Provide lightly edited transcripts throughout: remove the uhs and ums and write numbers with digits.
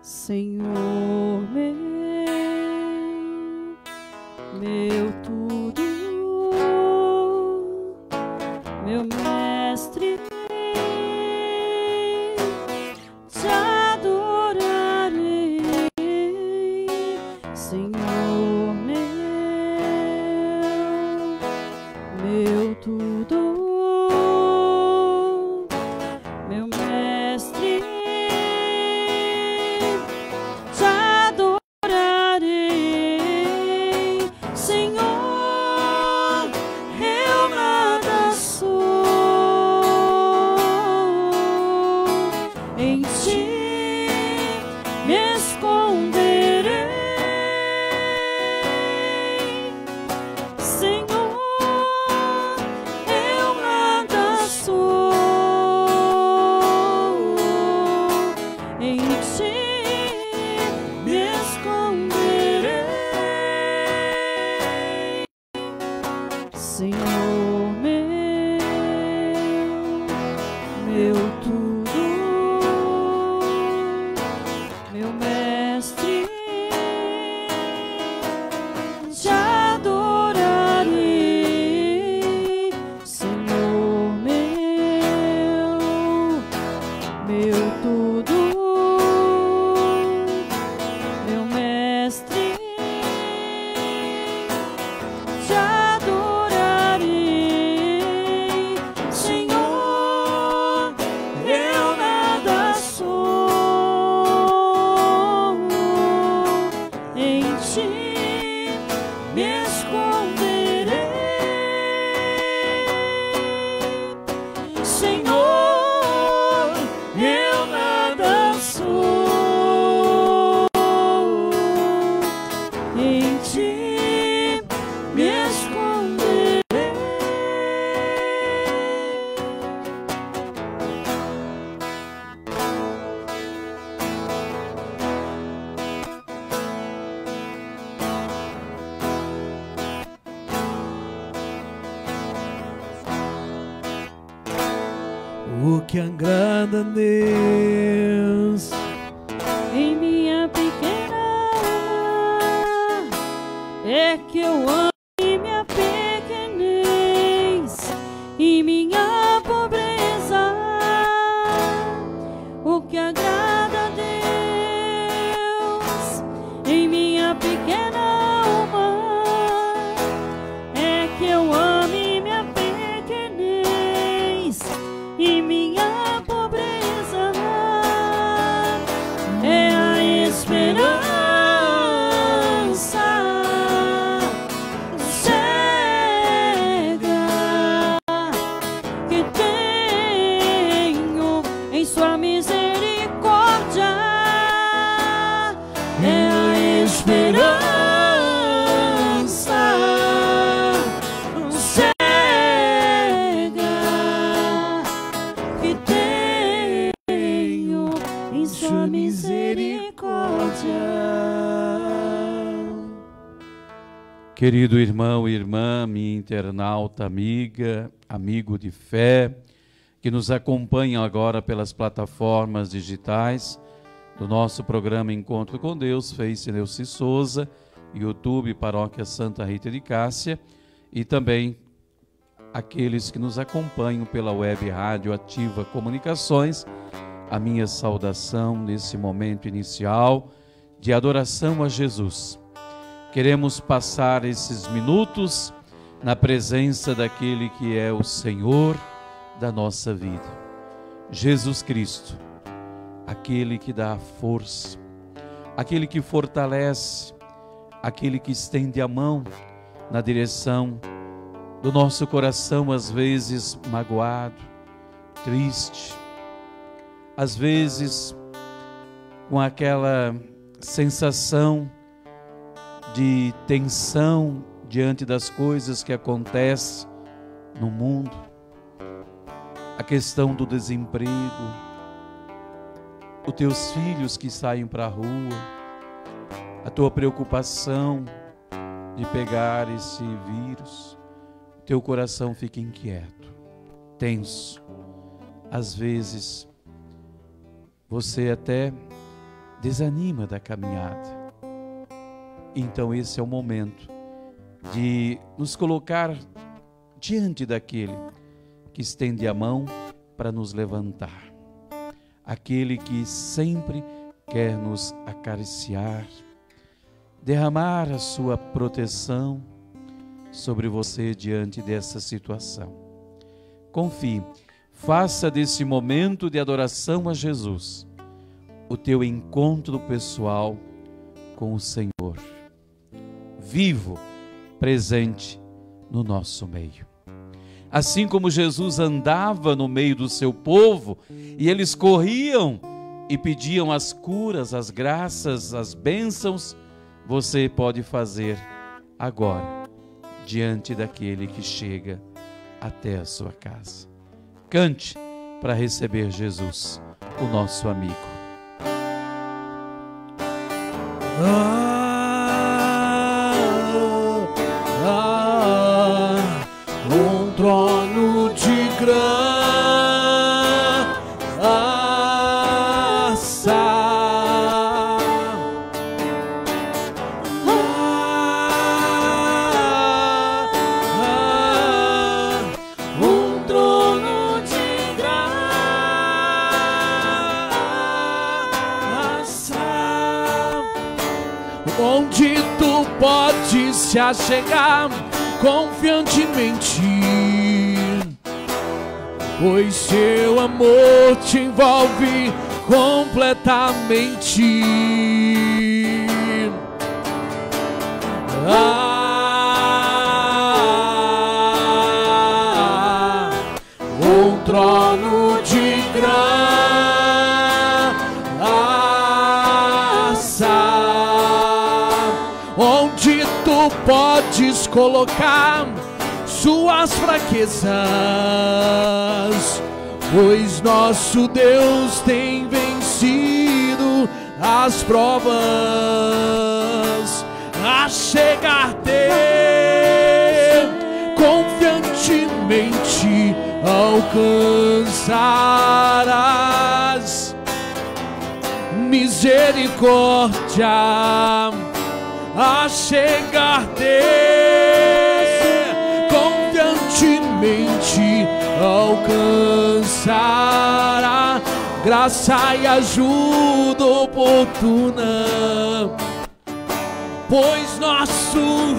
Senhor meu tudo, meu mestre, te adorarei, Senhor meu tudo, meu mestre, te adorarei, Senhor, eu nada sou, em ti me esconderei, Senhor, eu nada sou, em ti me esconderei, Senhor meu tudo, meu mestre, te adorarei, Senhor meu tudo, meu mestre, te adorarei, Senhor, eu nada sou, em ti me esconderei, Senhor, eu nada sou, em ti me esconderei. O que agrada a Deus Em minha pequena alma é que eu amo minha pequenez e minha pobreza. O que agrada a Deus em minha pequena alma é que eu ame minha pequenez e minha pobreza. É a esperança cega que tenho em sua misericórdia. É a esperança cega que tenho em sua misericórdia. Querido irmão e irmã, minha internauta, amiga, amigo de fé, que nos acompanham agora pelas plataformas digitais do nosso programa Encontro com Deus, Face Neuci Souza, YouTube Paróquia Santa Rita de Cássia, e também aqueles que nos acompanham pela web Rádio Ativa Comunicações, a minha saudação nesse momento inicial de adoração a Jesus. Queremos passar esses minutos na presença daquele que é o Senhor da nossa vida, Jesus Cristo, aquele que dá a força, aquele que fortalece, aquele que estende a mão na direção do nosso coração, às vezes magoado, triste, às vezes com aquela sensação de tensão diante das coisas que acontecem no mundo, a questão do desemprego, os teus filhos que saem para a rua, a tua preocupação de pegar esse vírus, teu coração fica inquieto, tenso. Às vezes você até desanima da caminhada. Então esse é o momento de nos colocar diante daquele que estende a mão para nos levantar, aquele que sempre quer nos acariciar, derramar a sua proteção sobre você diante dessa situação. Confie, faça desse momento de adoração a Jesus o teu encontro pessoal com o Senhor, vivo, presente no nosso meio. Assim como Jesus andava no meio do seu povo e eles corriam e pediam as curas, as graças, as bênçãos, você pode fazer agora, diante daquele que chega até a sua casa. Cante para receber Jesus, o nosso amigo. Um trono de graça, um trono de graça, onde tu podes se achegar confiantemente, pois seu amor te envolve completamente. Um trono de graça, onde tu podes colocar suas fraquezas, pois nosso Deus tem vencido as provas. A chegar-te confiantemente alcançarás misericórdia. A chegar-te confiantemente alcançará graça e ajuda oportuna, pois nosso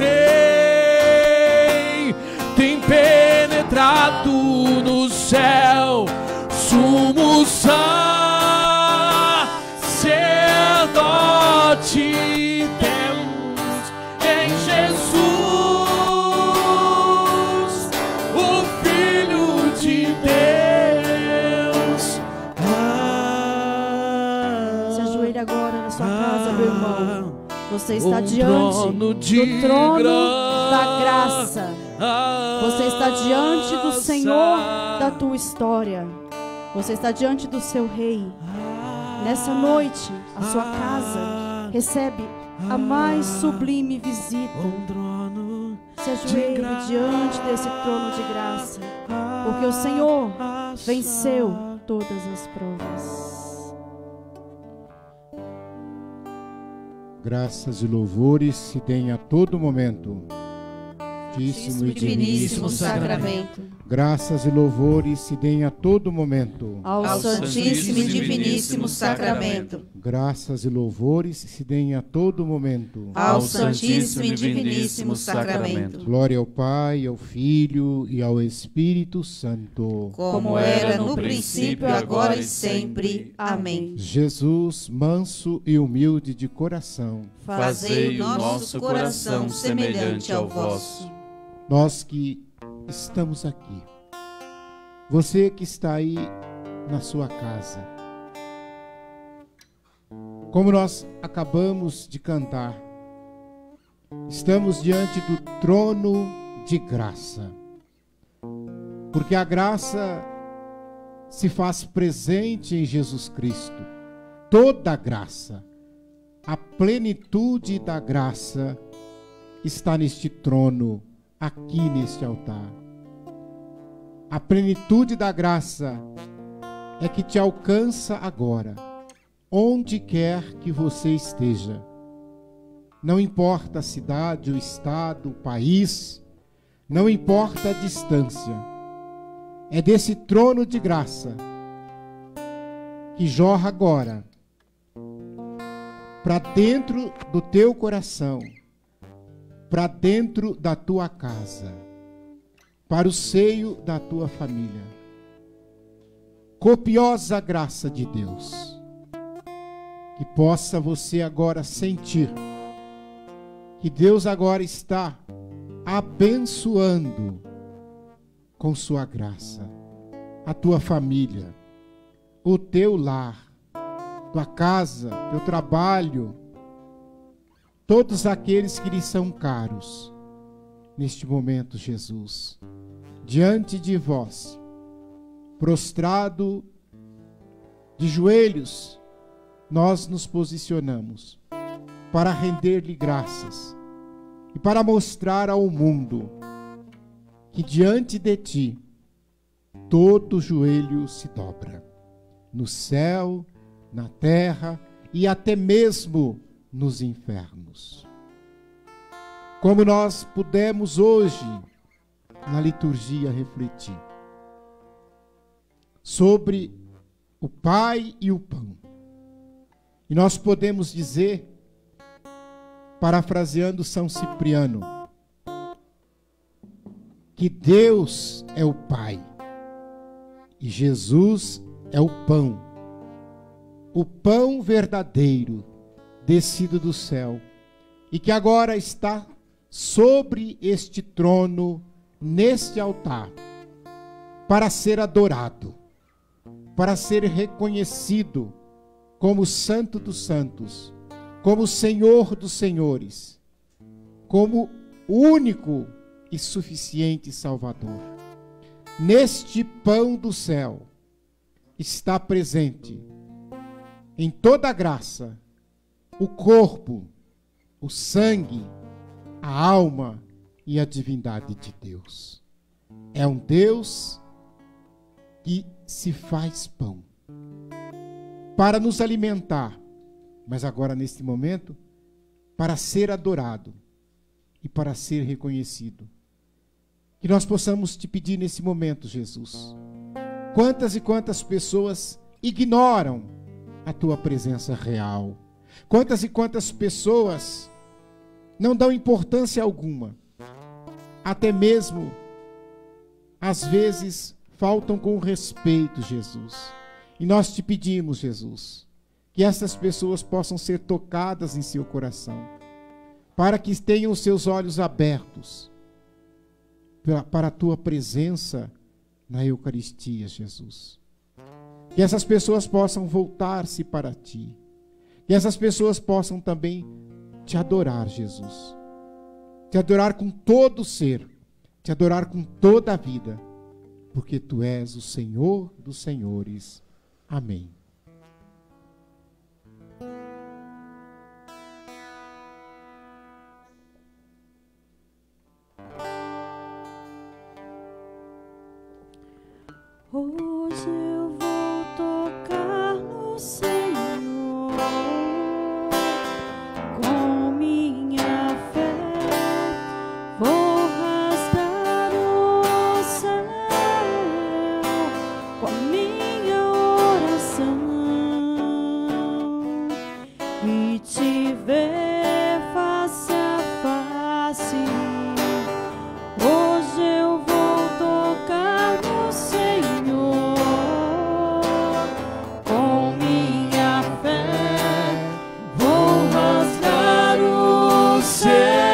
Rei tem penetrado no céu, sumo sacerdote temos em Jesus, o Filho de Deus. Se ajoelhe agora na sua casa, meu irmão. Você está diante do trono da graça. Você está diante do Senhor da tua história. Você está diante do seu Rei. Nessa noite, a sua casa recebe a mais sublime visita. Se ajoelhe diante desse trono de graça, porque o Senhor venceu todas as provas. Graças e louvores se deem a todo momento. Santíssimo e diviníssimo sacramento. Graças e louvores se deem a todo momento. Ao Santíssimo e diviníssimo sacramento. Graças e louvores se deem a todo momento. Ao Santíssimo e diviníssimo sacramento. Glória ao Pai, ao Filho e ao Espírito Santo. Como era no princípio, agora e sempre. Amém. Jesus, manso e humilde de coração, fazei o nosso coração semelhante ao vosso. Nós que estamos aqui, você que está aí na sua casa, como nós acabamos de cantar, estamos diante do trono de graça, porque a graça se faz presente em Jesus Cristo. Toda a graça, a plenitude da graça está neste trono, aqui neste altar. A plenitude da graça é que te alcança agora, onde quer que você esteja. Não importa a cidade, o estado, o país, não importa a distância. É desse trono de graça que jorra agora para dentro do teu coração, para dentro da tua casa, para o seio da tua família. Copiosa graça de Deus, que possa você agora sentir que Deus agora está abençoando com sua graça a tua família, o teu lar, tua casa, teu trabalho, todos aqueles que lhe são caros. Neste momento, Jesus, diante de vós, prostrado de joelhos, nós nos posicionamos para render-lhe graças e para mostrar ao mundo que diante de ti todo joelho se dobra, no céu, na terra e até mesmo nos infernos. Como nós pudemos hoje, na liturgia, refletir sobre o Pai e o pão. E nós podemos dizer, parafraseando São Cipriano, que Deus é o Pai e Jesus é o pão verdadeiro descido do céu e que agora está sobre este trono, neste altar, para ser adorado, para ser reconhecido como Santo dos Santos, como Senhor dos Senhores, como único e suficiente Salvador. Neste pão do céu está presente, em toda a graça, o corpo, o sangue, a alma e a divindade de Deus. É um Deus que se faz pão para nos alimentar, mas agora neste momento, para ser adorado e para ser reconhecido. Que nós possamos te pedir nesse momento, Jesus. Quantas e quantas pessoas ignoram a tua presença real? Quantas e quantas pessoas não dão importância alguma? Até mesmo, às vezes, faltam com respeito, Jesus. E nós te pedimos, Jesus, que essas pessoas possam ser tocadas em seu coração, para que tenham os seus olhos abertos para a tua presença na Eucaristia, Jesus. Que essas pessoas possam voltar-se para ti. Que essas pessoas possam também te adorar, Jesus. Te adorar com todo o ser, te adorar com toda a vida, porque tu és o Senhor dos senhores. Amém. Hoje eu vou tocar no Senhor com minha fé, vou rasgar o céu com a minha oração e te ver face a face. Hoje eu vou tocar no Senhor com minha fé, vou rasgar o céu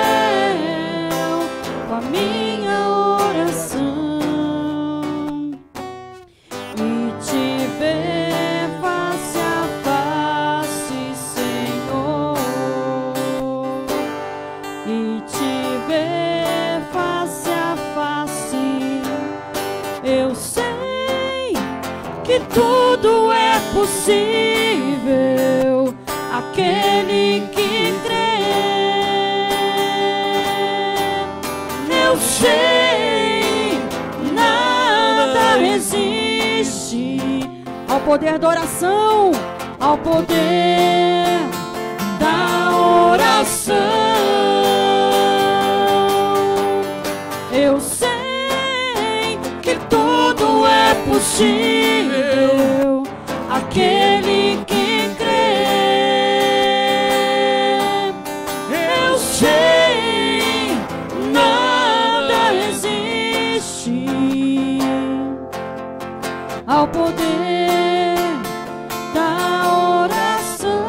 com a minha oração e te ver face a face, Senhor, e te ver face a face. Eu sei que tudo é possível aquele que crê. Eu sei, nada resiste ao poder da oração. ao poder da oração. Eu sei que tudo é possível aquele que crê. Eu sei, nada resiste ao poder da oração.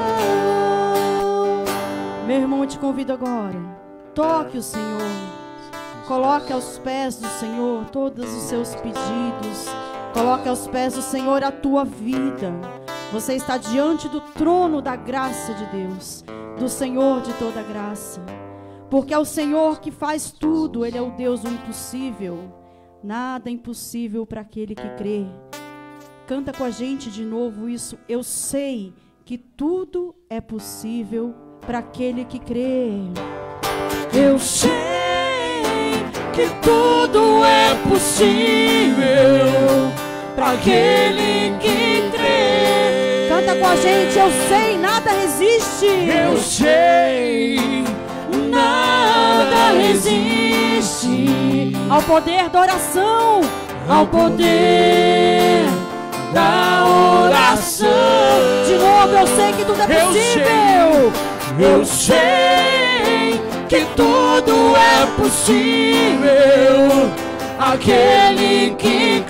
Meu irmão, eu te convido agora, toque o Senhor, coloque aos pés do Senhor todos os seus pedidos, coloque aos pés do Senhor a tua vida. Você está diante do trono da graça de Deus, do Senhor de toda graça, porque é o Senhor que faz tudo. Ele é o Deus do impossível. Nada é impossível para aquele que crê. Canta com a gente de novo isso. Eu sei que tudo é possível para aquele que crê. Eu sei que tudo é possível para aquele que crê. Canta com a gente. Eu sei, nada resiste. Eu sei, Nada resiste ao poder da oração, ao poder da oração. De novo, eu sei que tudo é possível. eu sei que tudo é possível aquele que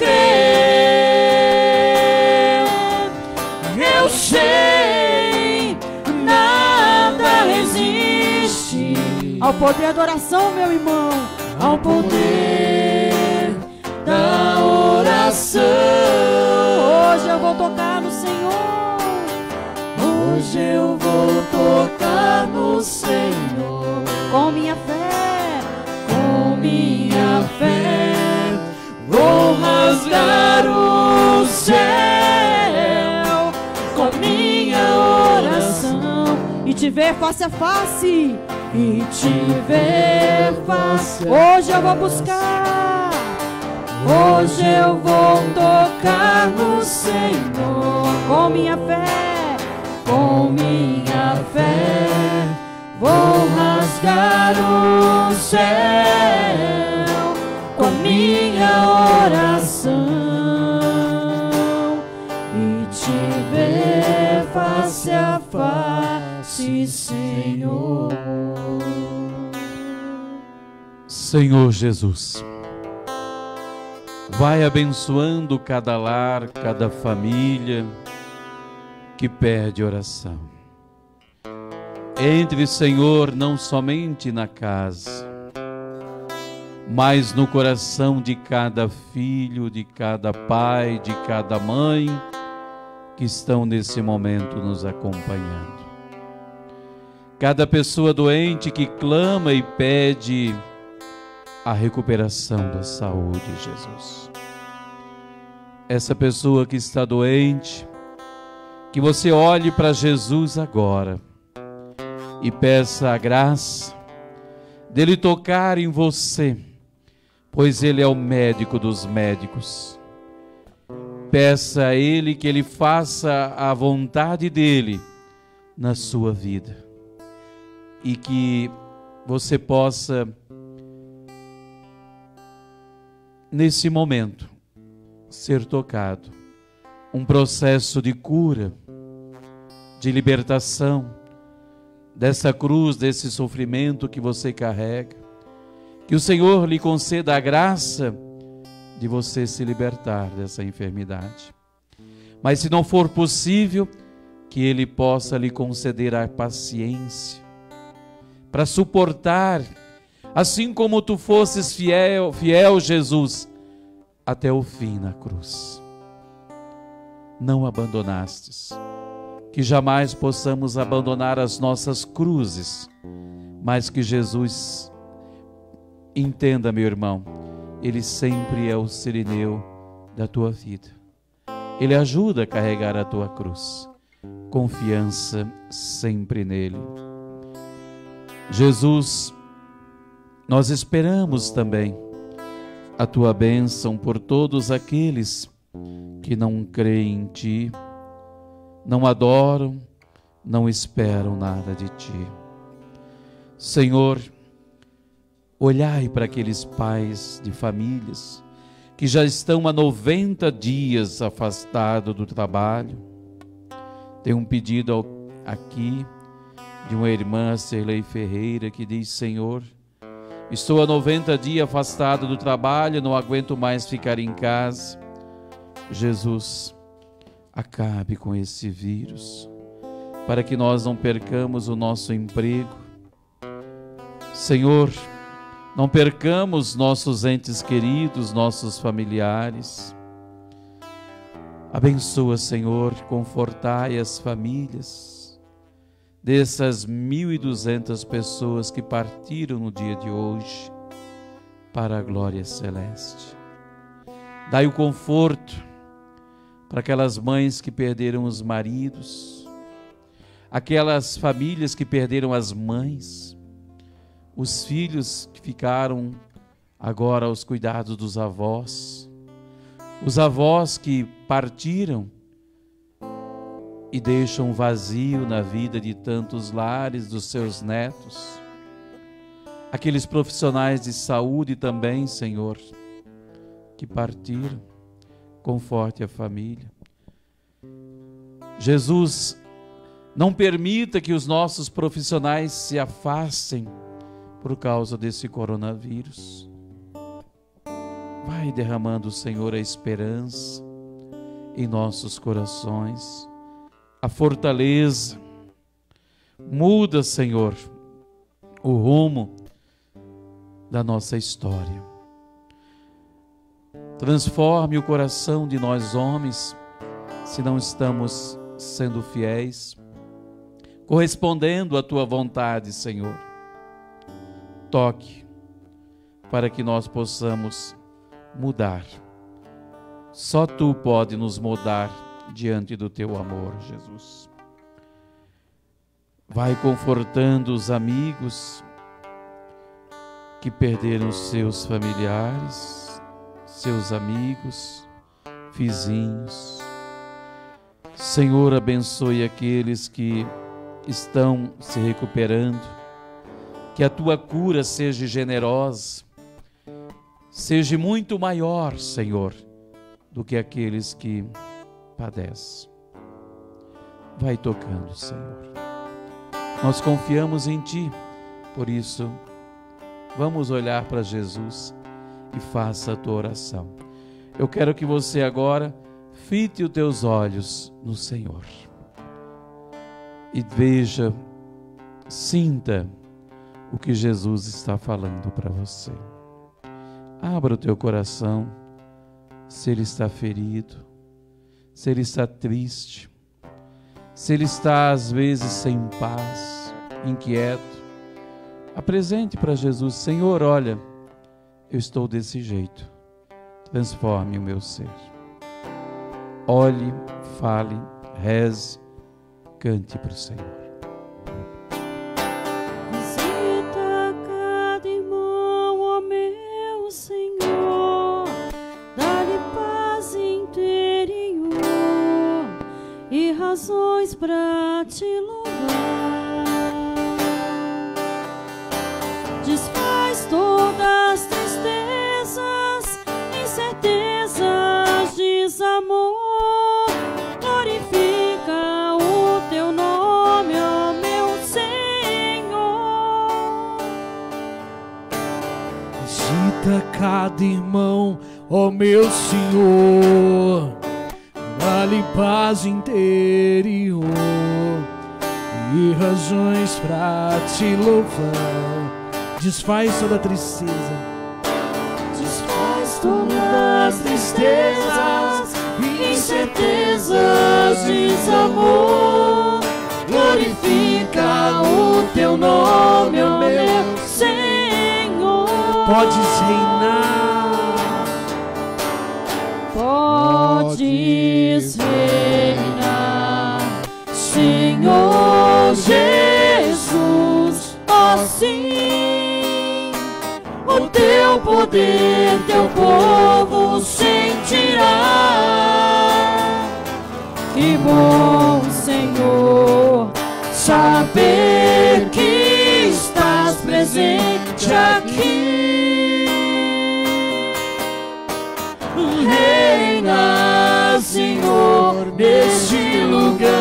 crê. Eu sei, nada resiste ao poder da oração, meu irmão, ao poder da oração. Hoje eu vou tocar no Senhor. Hoje eu vou tocar no Senhor. Com minha fé, Com minha fé, vou rasgar o céu com minha oração e te ver face a face. e te ver face a Hoje eu vou buscar. Hoje eu vou tocar no Senhor. Com minha fé, Com minha fé, vou rasgar o céu com a minha oração e te ver face a face, Senhor. Senhor Jesus, vai abençoando cada lar, cada família que pede oração. Entre, Senhor, não somente na casa, mas no coração de cada filho, de cada pai, de cada mãe que estão nesse momento nos acompanhando. Cada pessoa doente que clama e pede a recuperação da saúde, Jesus. Essa pessoa que está doente, que você olhe para Jesus agora e peça a graça dele tocar em você, pois ele é o médico dos médicos. Peça a ele que ele faça a vontade dele na sua vida e que você possa, nesse momento, ser tocado. Um processo de cura, de libertação dessa cruz, desse sofrimento que você carrega. Que o Senhor lhe conceda a graça de você se libertar dessa enfermidade. Mas se não for possível, que Ele possa lhe conceder a paciência para suportar, assim como tu fosses fiel, Jesus, até o fim na cruz. Não abandonastes. Que jamais possamos abandonar as nossas cruzes, mas que Jesus, entenda, meu irmão, Ele sempre é o sirineu da tua vida. Ele ajuda a carregar a tua cruz. Confiança sempre nele. Jesus, nós esperamos também a tua bênção por todos aqueles que não creem em ti, não adoram, não esperam nada de Ti. Senhor, olhai para aqueles pais de famílias que já estão há 90 dias afastados do trabalho. Tem um pedido aqui de uma irmã, Cirlei Ferreira, que diz: Senhor, estou há 90 dias afastado do trabalho, não aguento mais ficar em casa. Jesus, acabe com esse vírus, para que nós não percamos o nosso emprego. Senhor, não percamos nossos entes queridos, nossos familiares. Abençoa, Senhor, confortai as famílias dessas 1.200 pessoas que partiram no dia de hoje para a glória celeste. Dai o conforto para aquelas mães que perderam os maridos, aquelas famílias que perderam as mães, os filhos que ficaram agora aos cuidados dos avós, os avós que partiram e deixam um vazio na vida de tantos lares dos seus netos, aqueles profissionais de saúde também, Senhor, que partiram. Conforte a família. Jesus, não permita que os nossos profissionais se afastem por causa desse coronavírus. Vai derramando, Senhor, a esperança em nossos corações, a fortaleza. Muda, Senhor, o rumo da nossa história. Transforme o coração de nós homens, se não estamos sendo fiéis, correspondendo à Tua vontade, Senhor. Toque para que nós possamos mudar. Só Tu pode nos mudar diante do Teu amor, Jesus. Vai confortando os amigos que perderam seus familiares, seus amigos, vizinhos. Senhor, abençoe aqueles que estão se recuperando, que a Tua cura seja generosa, seja muito maior, Senhor, do que aqueles que padecem. Vai tocando, Senhor. Nós confiamos em Ti, por isso, vamos olhar para Jesus e faça a tua oração. Eu quero que você agora fite os teus olhos no Senhor e veja, sinta o que Jesus está falando para você. Abra o teu coração, se ele está ferido, se ele está triste, se ele está às vezes sem paz, inquieto. Apresente para Jesus: Senhor, olha, eu estou desse jeito, transforme o meu ser. Olhe, fale, reze, cante para o Senhor. Visita cada irmão, ó meu Senhor, dá-lhe paz interior e razões para te louvar. Desfaz todas as tristezas, incertezas, desamor. Glorifica o teu nome, ó meu Senhor. Visita cada irmão, ó meu Senhor, dá-lhe paz interior e razões pra te louvar. Desfaz toda a tristeza, Desfaz todas as tristezas, incertezas, desamor. Glorifica o teu nome, ó meu Senhor. podes reinar, Podes reinar, Senhor Jesus, ó sim. O teu poder, teu povo sentirá, e Que bom, Senhor, saber que estás presente aqui. Reina, Senhor, neste lugar.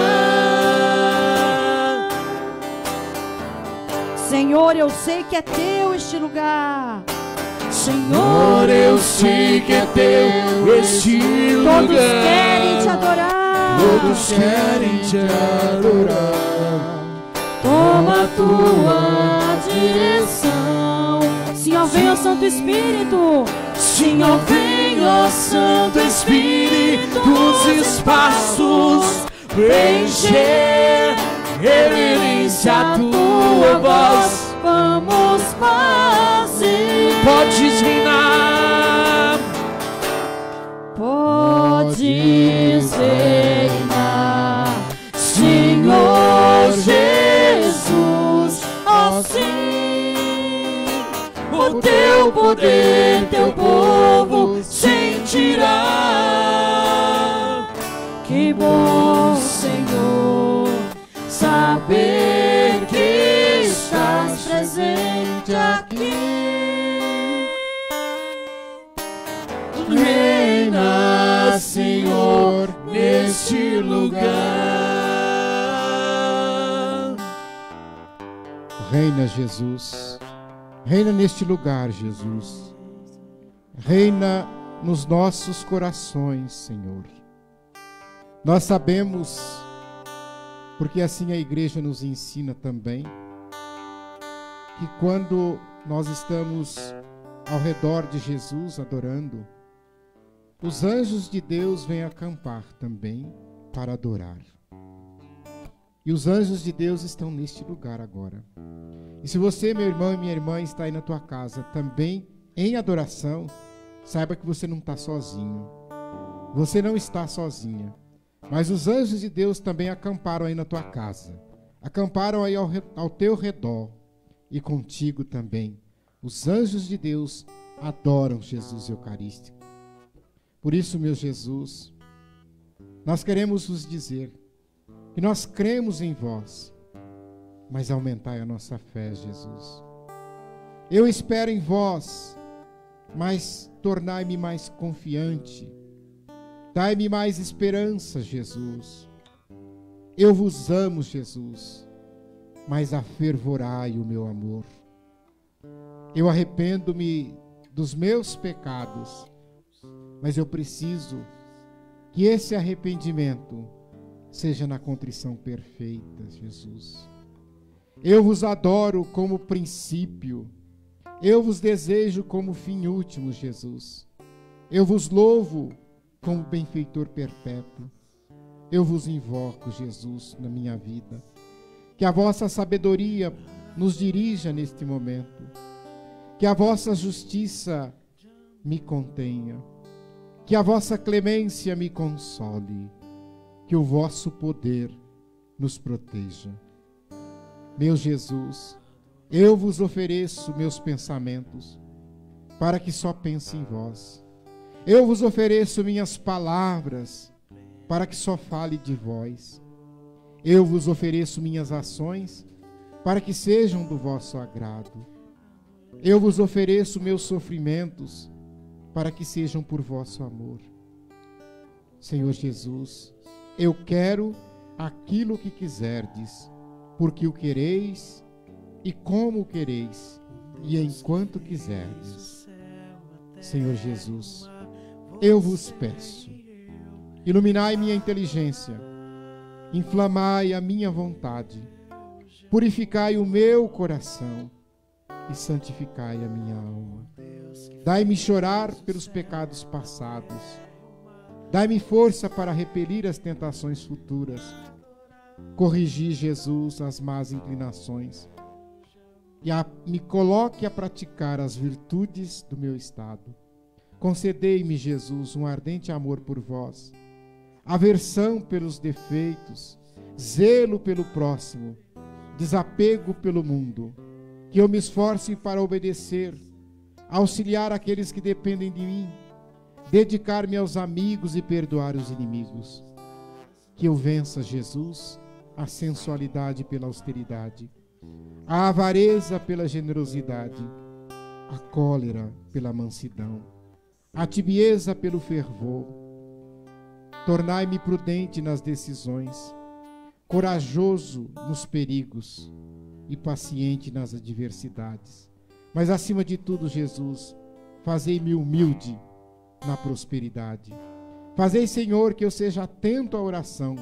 Senhor, eu sei que é teu este lugar. Senhor, eu sei que é teu este lugar. Todos querem te adorar. Todos querem te adorar. Toma a tua direção. Senhor, venha, Santo Espírito. Senhor, venha, Santo Espírito, dos espaços preencher, reverência a tua voz. Vamos fazer. Podes reinar. Podes reinar, Senhor Jesus, assim o teu poder, teu povo sentirá. Que bom, Senhor, saber que estás presente aqui. Reina, Senhor, neste lugar. Reina, Jesus. Reina neste lugar, Jesus. Reina nos nossos corações, Senhor. Nós sabemos, porque assim a igreja nos ensina também, que quando nós estamos ao redor de Jesus adorando, os anjos de Deus vêm acampar também para adorar. E os anjos de Deus estão neste lugar agora. E se você, meu irmão e minha irmã, está aí na tua casa também em adoração, saiba que você não está sozinho. Você não está sozinha. Mas os anjos de Deus também acamparam aí na tua casa. Acamparam aí ao teu redor. E contigo também. Os anjos de Deus adoram Jesus Eucarístico. Por isso, meu Jesus, nós queremos vos dizer que nós cremos em vós, mas aumentai a nossa fé, Jesus. Eu espero em vós, mas tornai-me mais confiante. Dai-me mais esperança, Jesus. Eu vos amo, Jesus, mas afervorai o meu amor. Eu arrependo-me dos meus pecados, mas eu preciso que esse arrependimento seja na contrição perfeita, Jesus. Eu vos adoro como princípio. Eu vos desejo como fim último, Jesus. Eu vos louvo como benfeitor perpétuo. Eu vos invoco, Jesus, na minha vida. Que a vossa sabedoria nos dirija neste momento. Que a vossa justiça me contenha. Que a vossa clemência me console. Que o vosso poder nos proteja. Meu Jesus, eu vos ofereço meus pensamentos, para que só pense em vós. Eu vos ofereço minhas palavras, para que só fale de vós. Eu vos ofereço minhas ações, para que sejam do vosso agrado. Eu vos ofereço meus sofrimentos, para que sejam por vosso amor. Senhor Jesus, eu quero aquilo que quiserdes, porque o quereis e como o quereis, e enquanto quiserdes. Senhor Jesus, eu vos peço, iluminai minha inteligência, inflamai a minha vontade, purificai o meu coração e santificai a minha alma. Dai-me chorar pelos pecados passados, dai-me força para repelir as tentações futuras. Corrigi, Jesus, as más inclinações e me coloque a praticar as virtudes do meu estado. Concedei-me, Jesus, um ardente amor por vós, aversão pelos defeitos, zelo pelo próximo, desapego pelo mundo, que eu me esforce para obedecer, auxiliar aqueles que dependem de mim, dedicar-me aos amigos e perdoar os inimigos. Que eu vença, Jesus, a sensualidade pela austeridade, a avareza pela generosidade, a cólera pela mansidão, a tibieza pelo fervor. Tornai-me prudente nas decisões, corajoso nos perigos e paciente nas adversidades. Mas acima de tudo, Jesus, fazei-me humilde na prosperidade. Fazei, Senhor, que eu seja atento à oração,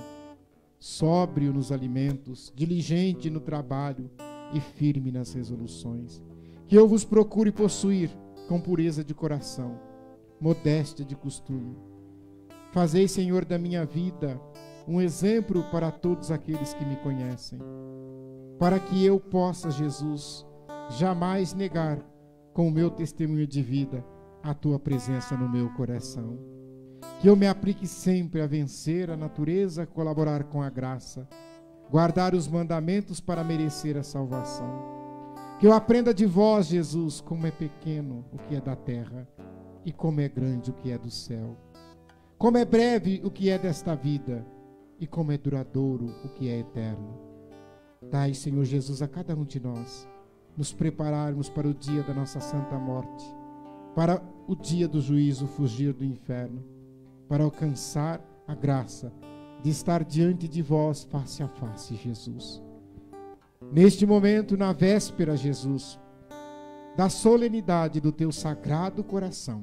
sóbrio nos alimentos, diligente no trabalho e firme nas resoluções. Que eu vos procure possuir com pureza de coração, modéstia de costume. Fazei, Senhor, da minha vida um exemplo para todos aqueles que me conhecem, para que eu possa, Jesus, jamais negar com o meu testemunho de vida a tua presença no meu coração. Que eu me aplique sempre a vencer a natureza, colaborar com a graça, guardar os mandamentos para merecer a salvação. Que eu aprenda de vós, Jesus, como é pequeno o que é da terra e como é grande o que é do céu. Como é breve o que é desta vida e como é duradouro o que é eterno. Dai, Senhor Jesus, a cada um de nós nos prepararmos para o dia da nossa santa morte, para o dia do juízo, fugir do inferno, para alcançar a graça de estar diante de vós face a face, Jesus. Neste momento, na véspera, Jesus, da solenidade do teu sagrado coração,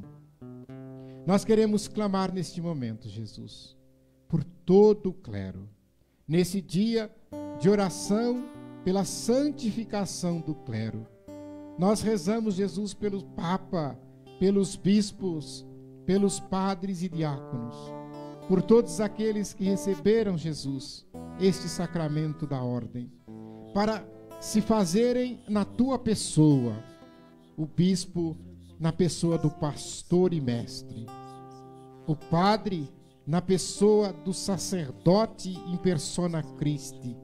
nós queremos clamar neste momento, Jesus, por todo o clero, nesse dia de oração pela santificação do clero. Nós rezamos, Jesus, pelo Papa, pelos bispos, pelos padres e diáconos, por todos aqueles que receberam, Jesus, este sacramento da ordem, para se fazerem na tua pessoa, o bispo na pessoa do pastor e mestre, o padre na pessoa do sacerdote in persona Christi,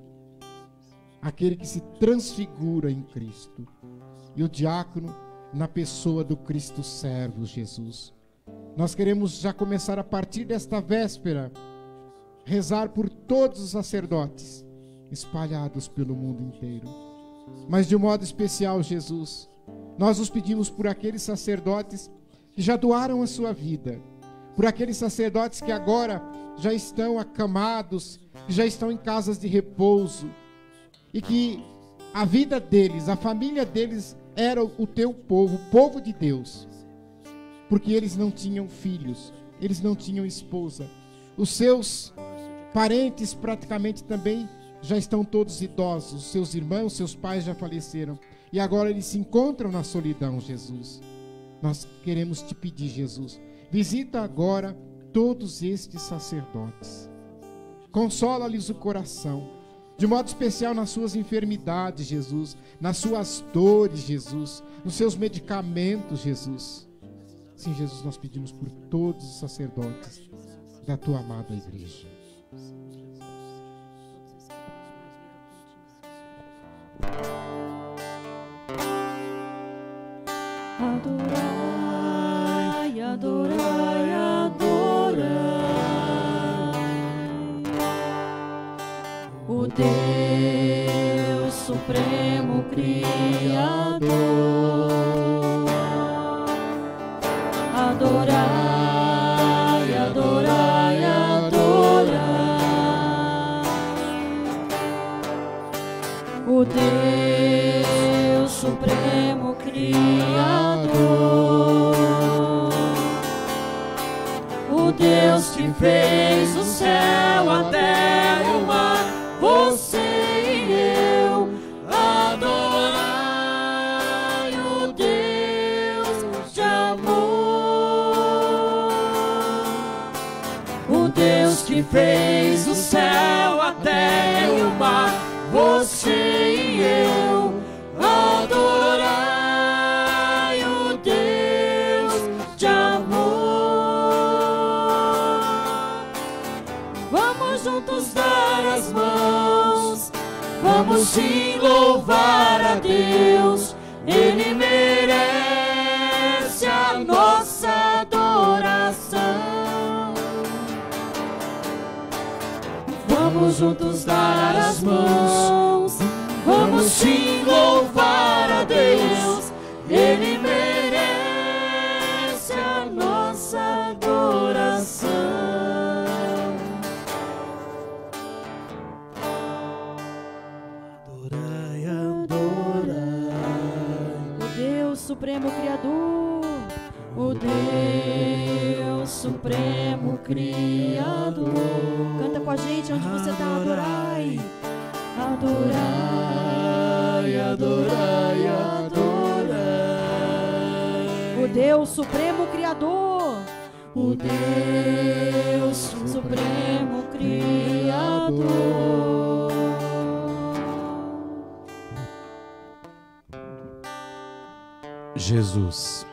aquele que se transfigura em Cristo, e o diácono na pessoa do Cristo servo, Jesus. Nós queremos já começar a partir desta véspera, rezar por todos os sacerdotes espalhados pelo mundo inteiro. Mas de um modo especial, Jesus, nós os pedimos por aqueles sacerdotes que já doaram a sua vida, por aqueles sacerdotes que agora já estão acamados, que já estão em casas de repouso, e que a vida deles, a família deles era o teu povo, o povo de Deus, porque eles não tinham filhos, eles não tinham esposa, os seus parentes praticamente também já estão todos idosos, seus irmãos, seus pais já faleceram, e agora eles se encontram na solidão, Jesus. Nós queremos te pedir, Jesus, visita agora todos estes sacerdotes, consola-lhes o coração, de modo especial nas suas enfermidades, Jesus, nas suas dores, Jesus, nos seus medicamentos, Jesus. Sim, Jesus, nós pedimos por todos os sacerdotes da tua amada igreja. Adorai, adorai, adorai o Deus Supremo Criador. Adorai, adorai, adorai o Deus Supremo Criador. O Deus que fez o céu, a terra e o mar, você e eu. Adorai o Deus de amor. O Deus que fez o céu, a terra e o mar, você e eu. Adorai o Deus de amor. Vamos juntos dar as mãos, vamos sim louvar a Deus. Ele merece a nossa adoração. juntos dar as mãos. Vamos te louvar a Deus, Ele merece a nossa adoração. Adorai, adorai o Deus Supremo Criador, o Deus Supremo Criador. Canta com a gente onde você está. Adorai, adorai, adorai, adorai o Deus Supremo Criador, o Deus Supremo Criador. Jesus,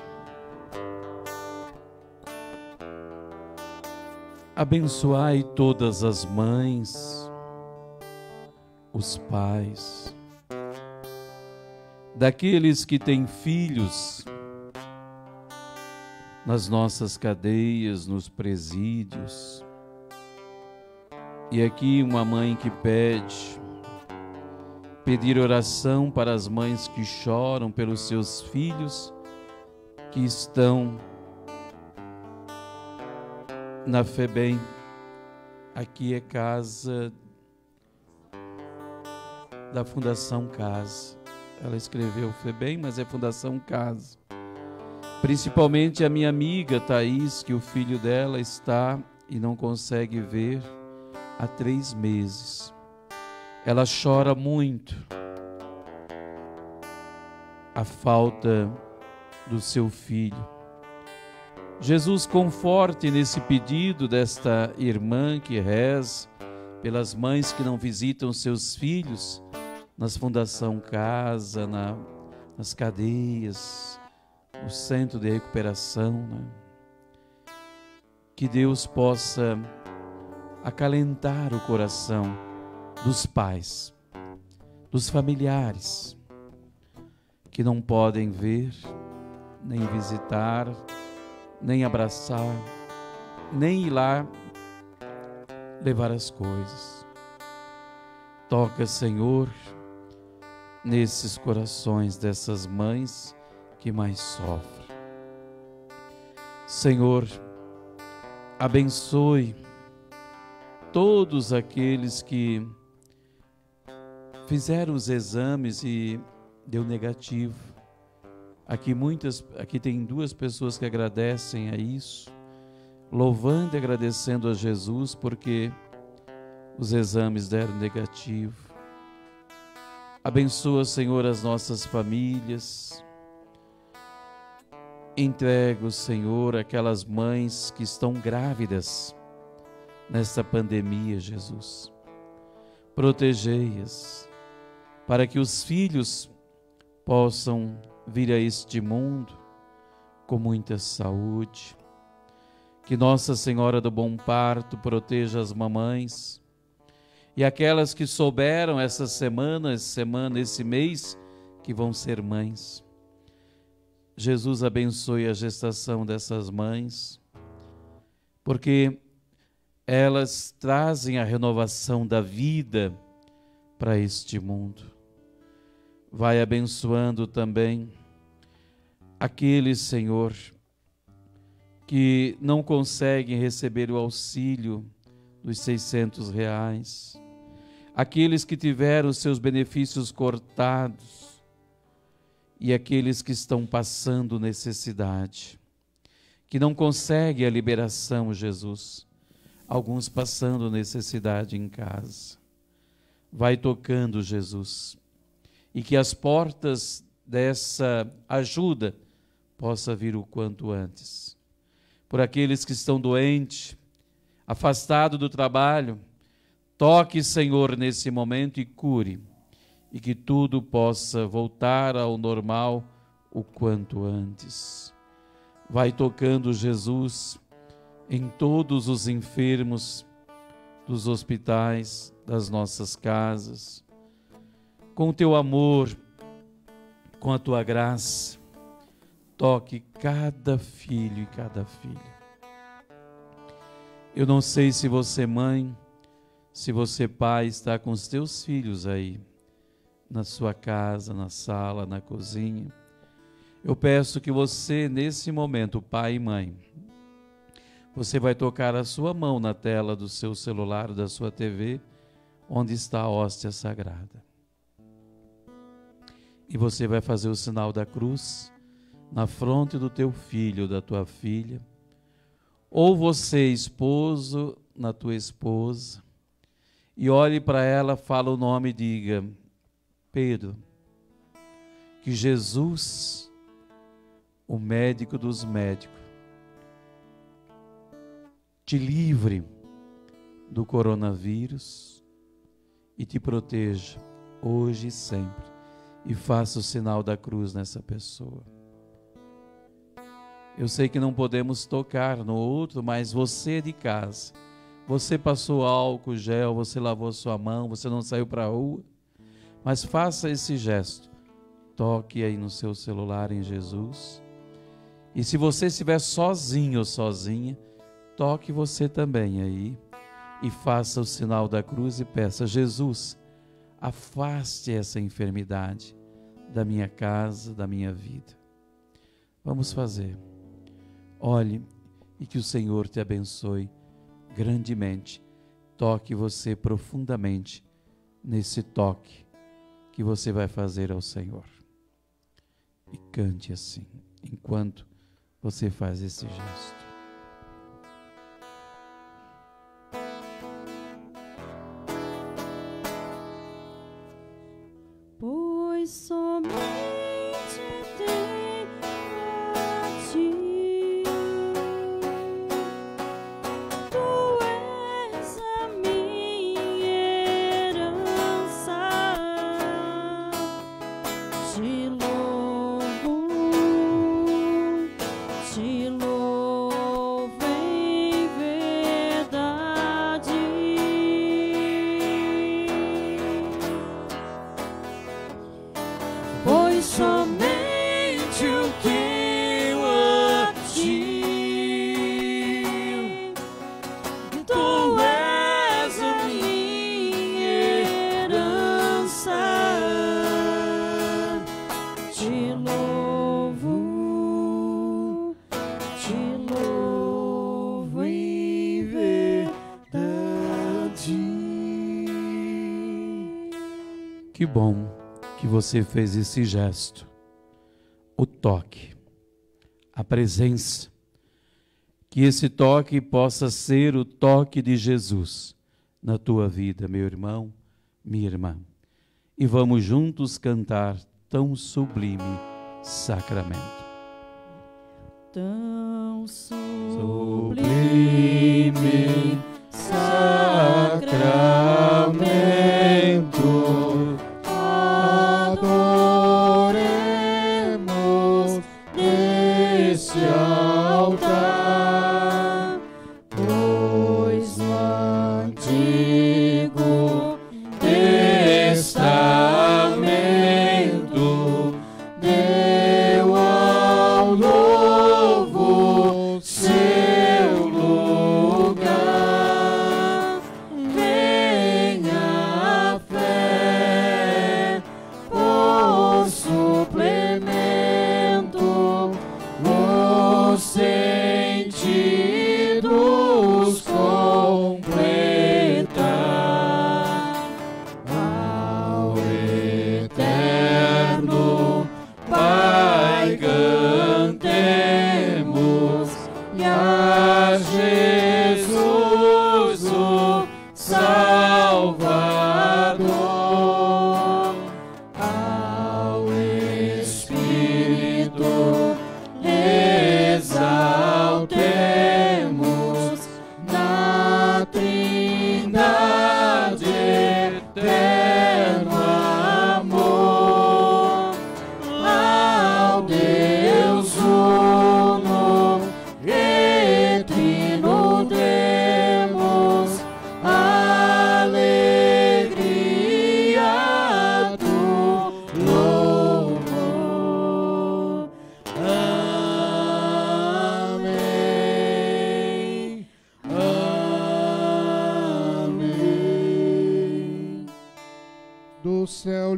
abençoai todas as mães, os pais, daqueles que têm filhos nas nossas cadeias, nos presídios. E aqui uma mãe que pedir oração para as mães que choram pelos seus filhos que estão na FEBEM. Aqui é casa da Fundação Casa. Ela escreveu FEBEM, mas é Fundação Casa. Principalmente a minha amiga Thaís, que o filho dela está e não consegue ver há 3 meses. Ela chora muito a falta do seu filho. Jesus, conforte nesse pedido desta irmã que reza pelas mães que não visitam seus filhos nas Fundação Casa, nas cadeias, no centro de recuperação, né? Que Deus possa acalentar o coração dos pais, dos familiares, que não podem ver, nem visitar, nem abraçar, nem ir lá levar as coisas. Toca, Senhor, nesses corações dessas mães que mais sofrem. Senhor, abençoe todos aqueles que fizeram os exames e deu negativo. Aqui tem 2 pessoas que agradecem a isso, louvando e agradecendo a Jesus porque os exames deram negativo. Abençoa, Senhor, as nossas famílias. Entrego, Senhor, aquelas mães que estão grávidas nesta pandemia, Jesus. Protegei-as para que os filhos possam vir a este mundo com muita saúde. Que Nossa Senhora do Bom Parto proteja as mamães e aquelas que souberam essa semana, esse mês, que vão ser mães. Jesus, abençoe a gestação dessas mães, porque elas trazem a renovação da vida para este mundo. Vai abençoando também aqueles, Senhor, que não conseguem receber o auxílio dos R$600, aqueles que tiveram os seus benefícios cortados e aqueles que estão passando necessidade, que não conseguem a liberação, Jesus, alguns passando necessidade em casa. Vai tocando, Jesus, e que as portas dessa ajuda possa vir o quanto antes. Por aqueles que estão doentes, afastados do trabalho, toque, Senhor, nesse momento e cure, e que tudo possa voltar ao normal o quanto antes. Vai tocando, Jesus, em todos os enfermos dos hospitais, das nossas casas, com o teu amor, com a tua graça, toque cada filho e cada filha. Eu não sei se você, mãe, Se você, pai, está com os teus filhos aí, na sua casa, na sala, na cozinha, eu peço que você, nesse momento, pai e mãe, você vai tocar a sua mão na tela do seu celular, da sua TV, onde está a hóstia sagrada. E você vai fazer o sinal da cruz na fronte do teu filho, da tua filha, ou você, esposo, na tua esposa, e olhe para ela, fala o nome e diga: Pedro, que Jesus, o médico dos médicos, te livre do coronavírus e te proteja hoje e sempre, e faça o sinal da cruz nessa pessoa. Eu sei que não podemos tocar no outro, mas você de casa, você passou álcool, gel, você lavou sua mão, você não saiu para a rua, mas faça esse gesto. Toque aí no seu celular em Jesus. E se você estiver sozinho ou sozinha, toque você também aí e faça o sinal da cruz e peça: Jesus, afaste essa enfermidade da minha casa, da minha vida. Vamos fazer. Olhe e que o Senhor te abençoe grandemente. Toque você profundamente nesse toque que você vai fazer ao Senhor. E cante assim, enquanto você faz esse gesto. Pois somente tenho a ti, tu és a minha herança. Te louvo em verdade. Pois somente eu tenho a ti, tu és a minha herança. Te louvo em verdade. Que bom que você fez esse gesto, o toque, a presença, que esse toque possa ser o toque de Jesus na tua vida, meu irmão, minha irmã. E vamos juntos cantar tão sublime sacramento. Tão Sublime sacramento, adoremos nesse altar, pois o Antigo Testamento deu ao Novo seu lugar.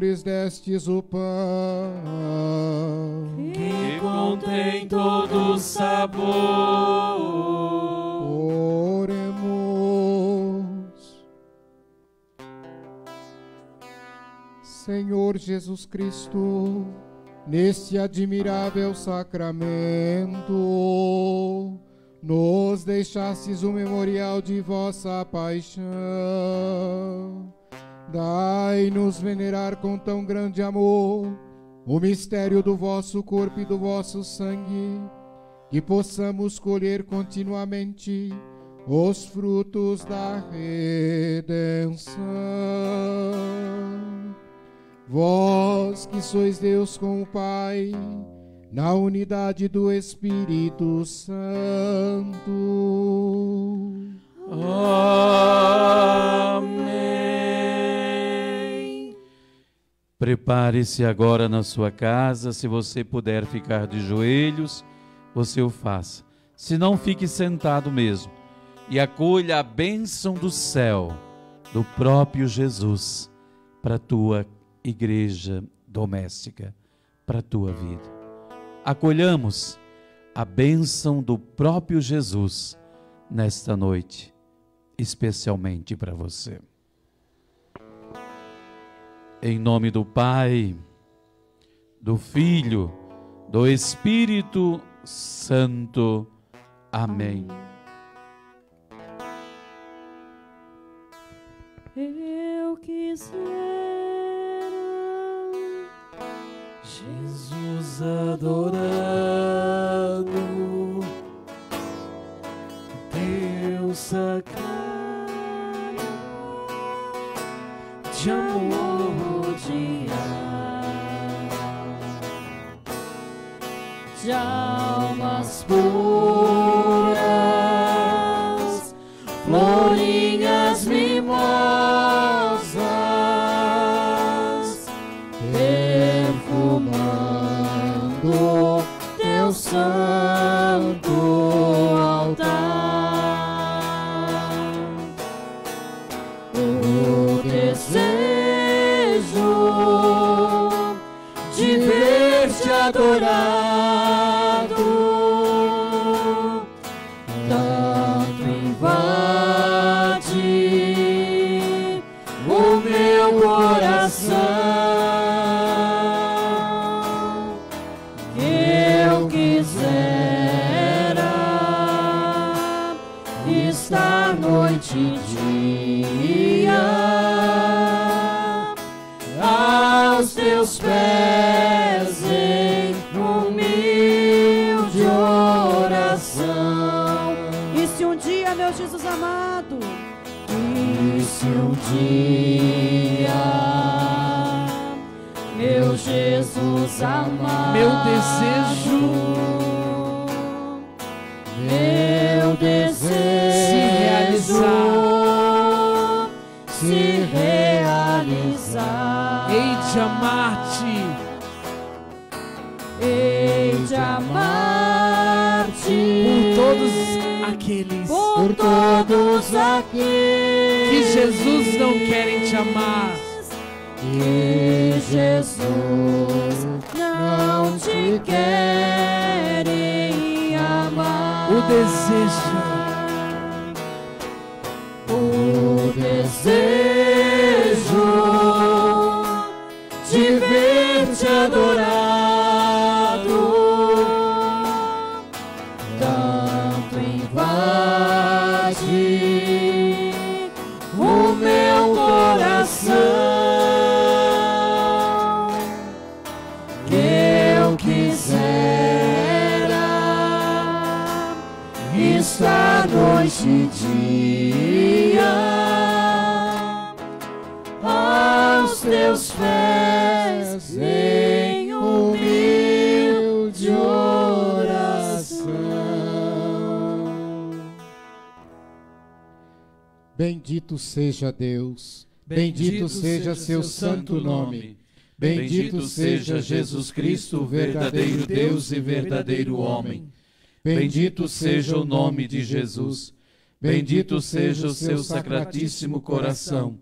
lhes destes o pão que contém todo sabor. Oremos. Senhor Jesus Cristo, neste admirável sacramento, nos deixastes o memorial de vossa paixão. Dai-nos venerar com tão grande amor o mistério do vosso corpo e do vosso sangue, que possamos colher continuamente os frutos da redenção. Vós que sois Deus com o Pai, na unidade do Espírito Santo. Amém. Prepare-se agora na sua casa. Se você puder ficar de joelhos, você o faça. Se não, fique sentado mesmo e acolha a bênção do céu, do próprio Jesus, para a tua igreja doméstica, para a tua vida. Acolhamos a bênção do próprio Jesus nesta noite, especialmente para você. Em nome do Pai, do Filho, do Espírito Santo. Amém. Eu quisera Jesus adorado, Deus sacrário, de amor, de almas puras, florinhas mimosas, perfumando teu santo altar. O desejo de ver-te adorado tanto invade o meu coração, que eu quisera estar noite e dia aos teus pés em humilde oração. E se um dia, meu Jesus amado, e se um dia, meu Jesus amado, meu desejo se realizar, hei de amar-te por todos aqueles que Jesus não querem te amar, que Jesus não te querem amar. o desejo de ver-te adorado tanto invade o meu coração, que eu quisera estar noite e dia aos teus pés em humilde oração. Bendito seja Deus, bendito seja seu santo nome, bendito seja Jesus Cristo, verdadeiro Deus e verdadeiro homem. Bendito seja o nome de Jesus, bendito seja o seu sacratíssimo coração,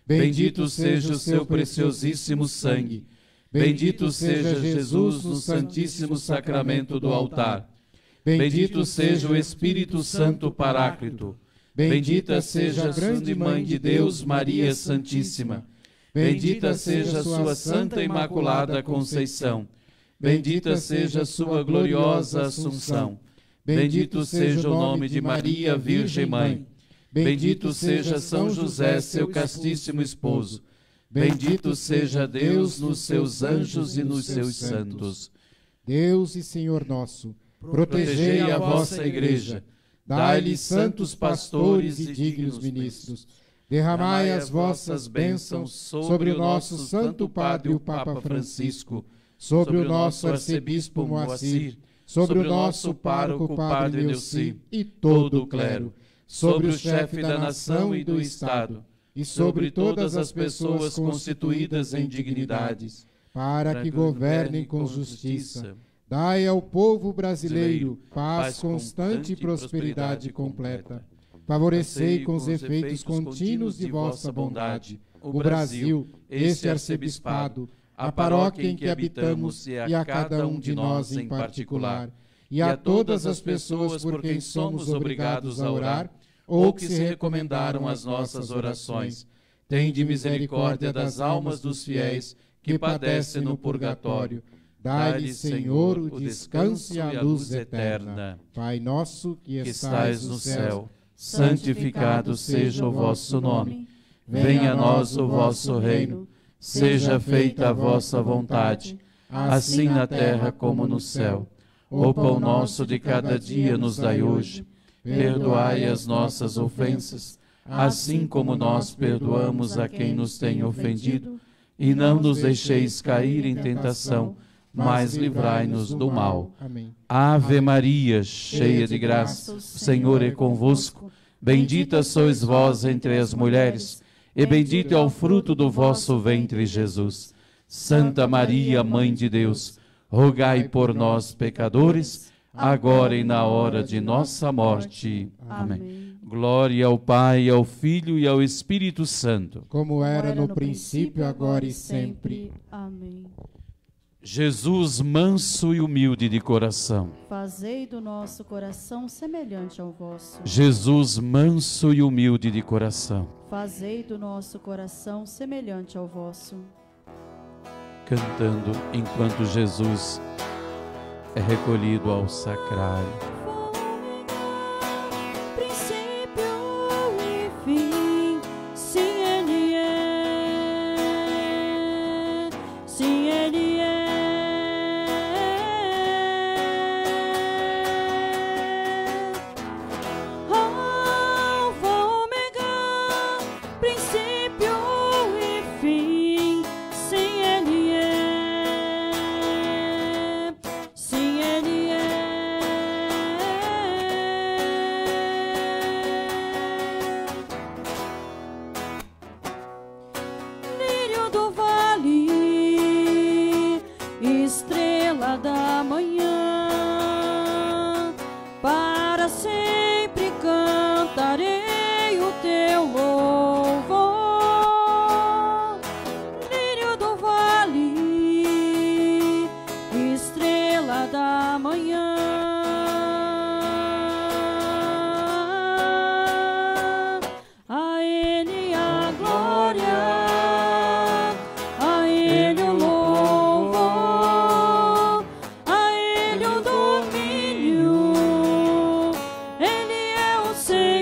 Bendito seja o seu preciosíssimo sangue. Bendito seja Jesus no Santíssimo Sacramento do altar. Bendito seja o Espírito Santo Paráclito. Bendita seja a grande Mãe de Deus, Maria Santíssima. Bendita seja a sua Santa Imaculada Conceição. Bendita seja a sua gloriosa Assunção. Bendito seja o nome de Maria, Virgem Mãe. Bendito seja São José, seu castíssimo esposo. Bendito seja Deus nos seus anjos e nos seus santos. Deus e Senhor nosso, protegei a vossa igreja, dai-lhe santos pastores e dignos ministros. Derramai as vossas bênçãos sobre o nosso Santo Padre, o Papa Francisco, sobre o nosso arcebispo Moacir, sobre o nosso pároco Padre Neuci e todo o clero, sobre o chefe da nação e do Estado, e sobre todas as pessoas constituídas em dignidades, para que governem com justiça. Dai ao povo brasileiro paz constante e prosperidade completa. Favorecei com os efeitos contínuos de vossa bondade o Brasil, este arcebispado, a paróquia em que habitamos e a cada um de nós em particular, e a todas as pessoas por quem somos obrigados a orar ou que se recomendaram as nossas orações. Tende misericórdia das almas dos fiéis que padecem no purgatório. Dai-lhe, Senhor, o descanso e a luz eterna. Pai nosso que estais no céu, santificado seja o vosso nome. Venha a nós o vosso reino. Seja feita a vossa vontade, assim na terra como no céu. O pão nosso de cada dia nos dai hoje. Perdoai as nossas ofensas, assim como nós perdoamos a quem nos tem ofendido. E não nos deixeis cair em tentação, mas livrai-nos do mal. Amém. Ave Maria, cheia de graça, o Senhor é convosco. Bendita sois vós entre as mulheres, e bendito é o fruto do vosso ventre, Jesus. Santa Maria, Mãe de Deus, rogai por nós, pecadores, agora e na hora de nossa morte. Amém. Glória ao Pai, ao Filho e ao Espírito Santo. Como era no princípio, agora e sempre. Amém. Jesus, manso e humilde de coração. Fazei do nosso coração semelhante ao vosso. Jesus, manso e humilde de coração. Fazei do nosso coração semelhante ao vosso. Cantando enquanto Jesus é recolhido ao sacrário. Princípio e fim, sim Ele é, sim Ele é. Alfa, ômega, princípio e fim, sim Ele é, sim Ele é. Lírio do vale, estrela da manhã, para sempre cantarei o teu louvor. Lírio do vale, estrela da manhã, a Ele a glória, a Ele o louvor, a Ele o domínio, Ele é o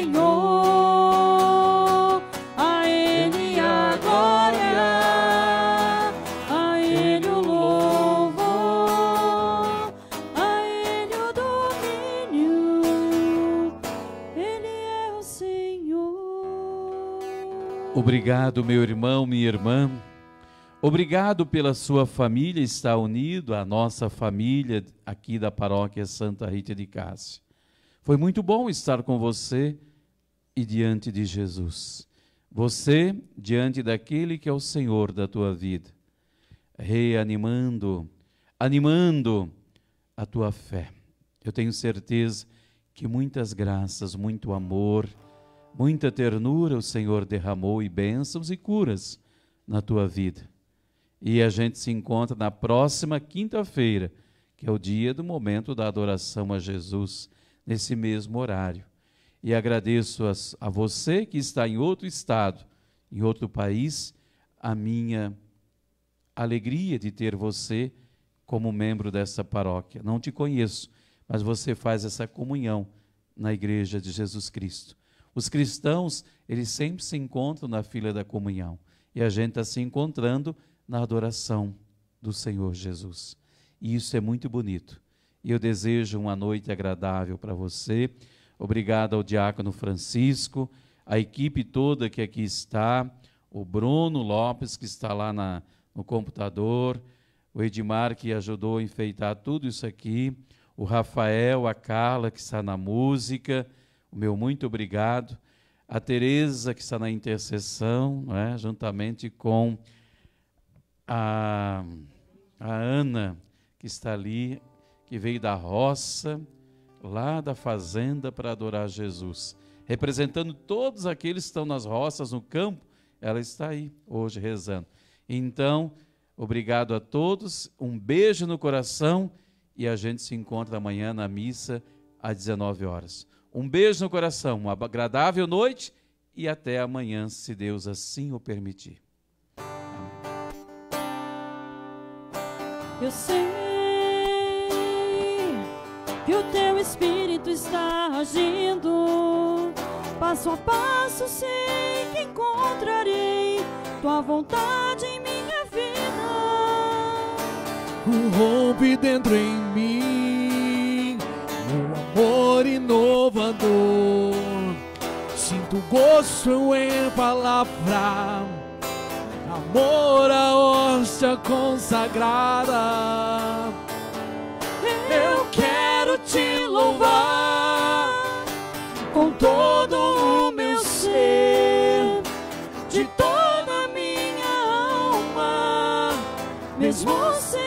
Senhor, a Ele a glória, a Ele o louvor, a Ele o domínio, Ele é o Senhor. Obrigado, meu irmão, minha irmã. Obrigado pela sua família estar unido à nossa família aqui da paróquia Santa Rita de Cássia. Foi muito bom estar com você e diante de Jesus. Você diante daquele que é o Senhor da tua vida, reanimando, animando a tua fé. Eu tenho certeza que muitas graças, muito amor, Muita ternura o Senhor derramou e bênçãos e curas na tua vida. E a gente se encontra na próxima quinta-feira, que é o dia do momento da adoração a Jesus, nesse mesmo horário. E agradeço a você que está em outro estado, em outro país, a minha alegria de ter você como membro dessa paróquia. Não te conheço, mas você faz essa comunhão na Igreja de Jesus Cristo. Os cristãos, eles sempre se encontram na fila da comunhão. E a gente está se encontrando na adoração do Senhor Jesus. E isso é muito bonito. E eu desejo uma noite agradável para você. Obrigado ao diácono Francisco, a equipe toda que aqui está, o Bruno Lopes, que está lá no computador, o Edmar, que ajudou a enfeitar tudo isso aqui, o Rafael, a Carla, que está na música, o meu muito obrigado, a Tereza, que está na intercessão, né, juntamente com a Ana, que está ali, que veio da roça, lá da fazenda, para adorar Jesus. Representando todos aqueles que estão nas roças, no campo, ela está aí hoje rezando. Então, obrigado a todos, um beijo no coração e a gente se encontra amanhã na missa às 19 horas. Um beijo no coração, uma agradável noite e até amanhã, se Deus assim o permitir. Eu sei que o teu Espírito está agindo, passo a passo sei que encontrarei tua vontade em minha vida. Rompe dentro em mim um amor inovador. Sinto gosto em palavra, amor à hóstia consagrada. Eu quero te louvar com todo o meu ser, de toda a minha alma, mesmo sem